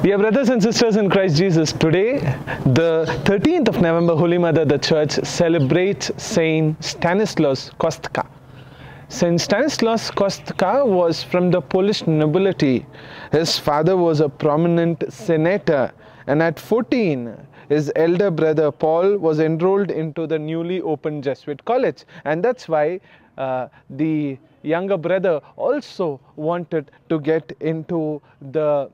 Dear brothers and sisters in Christ Jesus, today, the 13th of November, Holy Mother, the Church celebrates Saint Stanislaus Kostka. Saint Stanislaus Kostka was from the Polish nobility. His father was a prominent senator, and at 14, his elder brother Paul was enrolled into the newly opened Jesuit college, and that's why the younger brother also wanted to get into the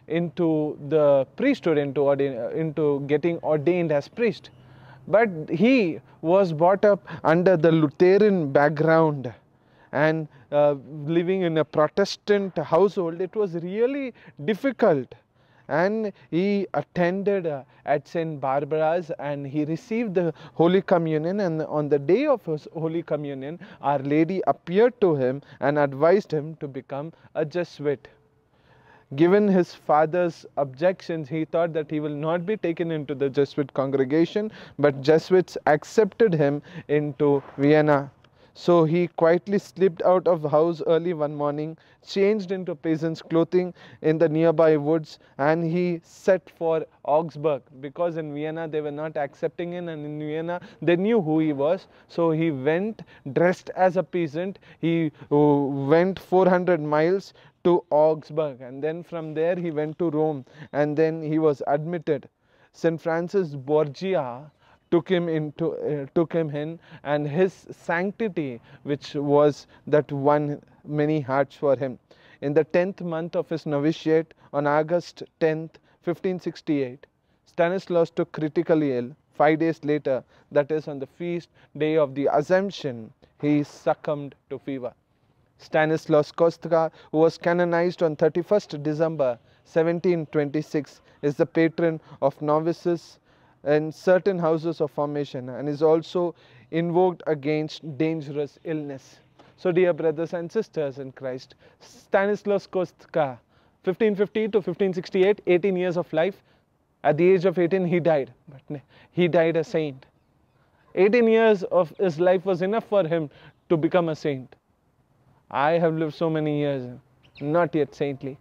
priesthood, into getting ordained as priest. But he was brought up under the Lutheran background, and living in a Protestant household, it was really difficult. And he attended at St. Barbara's, and he received the Holy Communion, and on the day of his Holy Communion, Our Lady appeared to him and advised him to become a Jesuit. Given his father's objections, he thought that he will not be taken into the Jesuit congregation, but Jesuits accepted him into Vienna. So he quietly slipped out of the house early one morning, changed into peasant's clothing in the nearby woods, and he set for Augsburg, because in Vienna they were not accepting him, and in Vienna they knew who he was. So he went dressed as a peasant. He went 400 miles to Augsburg, and then from there he went to Rome, and then he was admitted. St. Francis Borgia took him in, and his sanctity, which was that won many hearts for him. In the 10th month of his novitiate, on August 10th, 1568, Stanislaus took critically ill. 5 days later, that is on the feast day of the Assumption, he succumbed to fever. Stanislaus Kostka, who was canonized on 31st December 1726, is the patron of novices in certain houses of formation, and is also invoked against dangerous illness. So dear brothers and sisters in Christ, Stanislaus Kostka, 1550 to 1568, 18 years of life. At the age of 18 he died, but he died a saint. 18 years of his life was enough for him to become a saint. I have lived so many years, not yet saintly,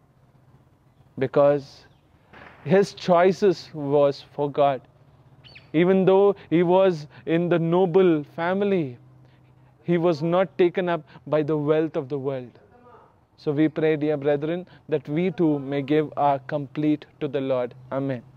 because his choices was for God. Even though he was in the noble family, he was not taken up by the wealth of the world. So we pray, dear brethren, that we too may give our complete to the Lord. Amen.